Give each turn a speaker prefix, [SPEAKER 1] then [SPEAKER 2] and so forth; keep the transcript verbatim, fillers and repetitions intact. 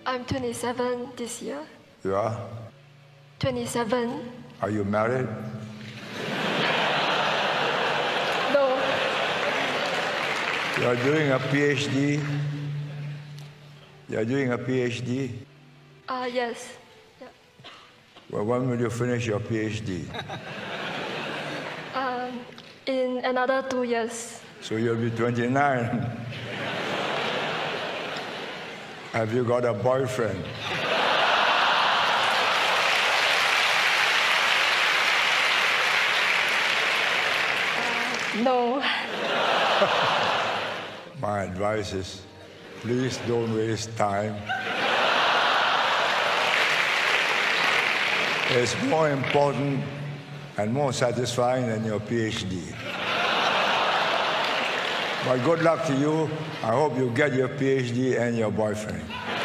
[SPEAKER 1] I'm twenty-seven this year.
[SPEAKER 2] You are?
[SPEAKER 1] twenty-seven.
[SPEAKER 2] Are you married?
[SPEAKER 1] No.
[SPEAKER 2] You are doing a PhD? You are doing a PhD?
[SPEAKER 1] Uh, yes. Yeah.
[SPEAKER 2] Well, when will you finish your PhD?
[SPEAKER 1] Um, in another two years.
[SPEAKER 2] So you'll be twenty-nine. Have you got a boyfriend?
[SPEAKER 1] Uh, no.
[SPEAKER 2] My advice is, please don't waste time. It's more important and more satisfying than your PhD. But good luck to you. I hope you get your PhD and your boyfriend.